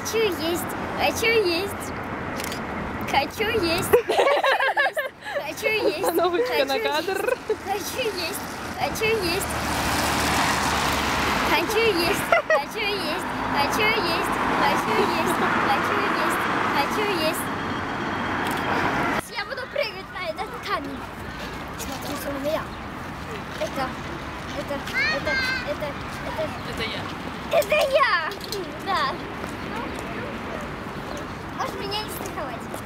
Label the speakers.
Speaker 1: Хочу есть, хочу есть, хочу есть, хочу есть,
Speaker 2: Остановочка на кадр.
Speaker 1: Хочу есть, хочу есть, хочу есть, хочу есть, хочу есть, хочу есть, хочу есть, хочу есть. Я буду прыгать на этот камень. Смотрите на меня. Это я. Это я. Да. Можешь меня не страховать.